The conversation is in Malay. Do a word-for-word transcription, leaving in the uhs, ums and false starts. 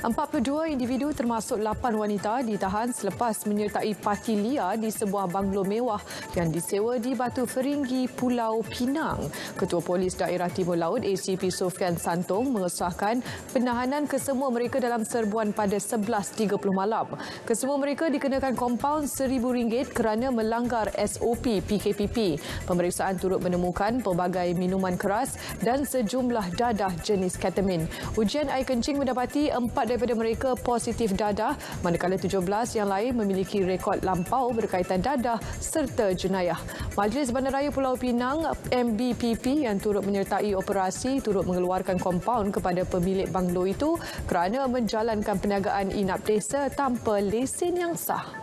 empat puluh dua individu termasuk lapan wanita ditahan selepas menyertai parti liar di sebuah banglo mewah yang disewa di Batu Feringgi, Pulau Pinang. Ketua Polis Daerah Timur Laut A C P Sofian Santong mengesahkan penahanan kesemua mereka dalam serbuan pada sebelas tiga puluh malam. Kesemua mereka dikenakan kompaun seribu ringgit kerana melanggar S O P P K P P. Pemeriksaan turut menemukan pelbagai minuman keras dan sejumlah dadah jenis ketamin. Ujian air kencing mendapati empat daripada mereka positif dadah, manakala tujuh belas yang lain memiliki rekod lampau berkaitan dadah serta jenayah. Majlis Bandaraya Pulau Pinang M B P P yang turut menyertai operasi turut mengeluarkan kompaun kepada pemilik banglo itu kerana menjalankan perniagaan inap desa tanpa lesen yang sah.